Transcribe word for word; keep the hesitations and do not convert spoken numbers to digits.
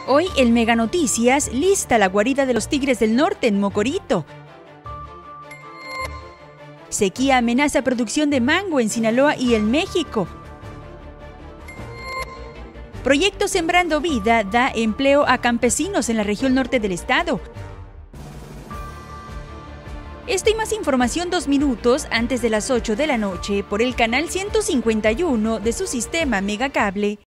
Hoy el Mega Noticias lista la guarida de los Tigres del Norte en Mocorito. Sequía amenaza producción de mango en Sinaloa y en México. Proyecto Sembrando Vida da empleo a campesinos en la región norte del estado. Esto y más información dos minutos antes de las ocho de la noche por el canal ciento cincuenta y uno de su sistema Megacable.